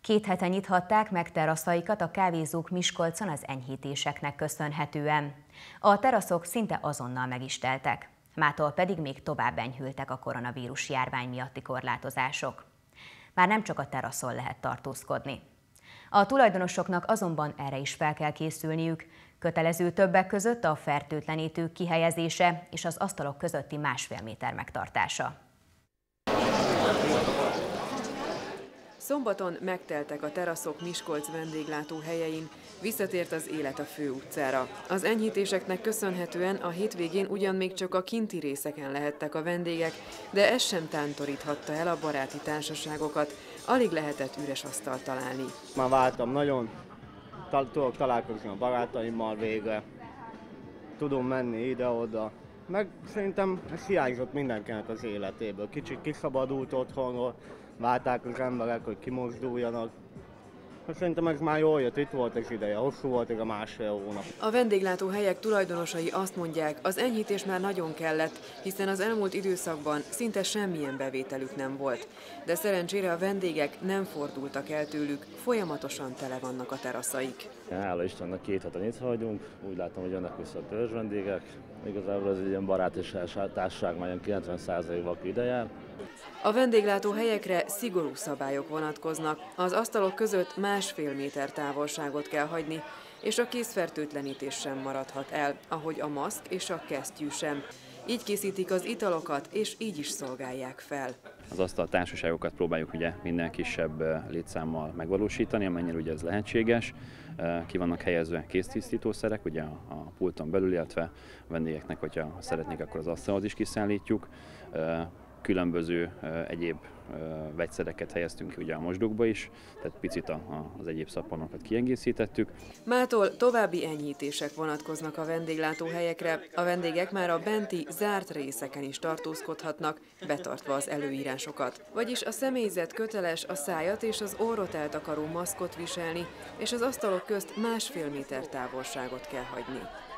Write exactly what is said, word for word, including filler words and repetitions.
Két hete nyithatták meg teraszaikat a kávézók Miskolcon az enyhítéseknek köszönhetően. A teraszok szinte azonnal meg is teltek, mától pedig még tovább enyhültek a koronavírus járvány miatti korlátozások. Már nem csak a teraszon lehet tartózkodni. A tulajdonosoknak azonban erre is fel kell készülniük, kötelező többek között a fertőtlenítők kihelyezése és az asztalok közötti másfél méter megtartása. Szombaton megteltek a teraszok Miskolc vendéglátóhelyein, visszatért az élet a főutcára. Az enyhítéseknek köszönhetően a hétvégén ugyan még csak a kinti részeken lehettek a vendégek, de ez sem tántoríthatta el a baráti társaságokat, alig lehetett üres asztalt találni. Már vártam nagyon, tudok találkozni a barátaimmal végre, tudom menni ide-oda. Meg szerintem ez hiányzott mindenkinek az életéből. Kicsit kiszabadult otthonról, várták az emberek, hogy kimozduljanak. Szerintem ez már jól jött, itt volt az ideje, hosszú volt ez a másfél hónap. A vendéglátóhelyek tulajdonosai azt mondják, az enyhítés már nagyon kellett, hiszen az elmúlt időszakban szinte semmilyen bevételük nem volt. De szerencsére a vendégek nem fordultak el tőlük, folyamatosan tele vannak a teraszaik. Hála Istennek két hete nyitva vagyunk, úgy látom, hogy jönnek vissza a törzs vendégek. Igazából ez egy ilyen barát és társaság, már kilencven százalékban ide jár. A vendéglátóhelyekre szigorú szabályok vonatkoznak, az asztalok között másfél méter távolságot kell hagyni, és a kézfertőtlenítés sem maradhat el, ahogy a maszk és a kesztyű sem. Így készítik az italokat, és így is szolgálják fel. Az asztaltársaságokat próbáljuk ugye minden kisebb létszámmal megvalósítani, amennyire ugye ez lehetséges. Ki vannak helyezve kéztisztítószerek, ugye a pulton belül, illetve a vendégeknek, hogyha szeretnék, akkor az asztalhoz is kiszállítjuk. Különböző egyéb vegyszereket helyeztünk ugye a mosdókba is, tehát picit az egyéb szappannokat kiegészítettük. Mától további enyhítések vonatkoznak a vendéglátóhelyekre. A vendégek már a benti zárt részeken is tartózkodhatnak, betartva az előírásokat. Vagyis a személyzet köteles a szájat és az orrot eltakaró maszkot viselni, és az asztalok közt másfél méter távolságot kell hagyni.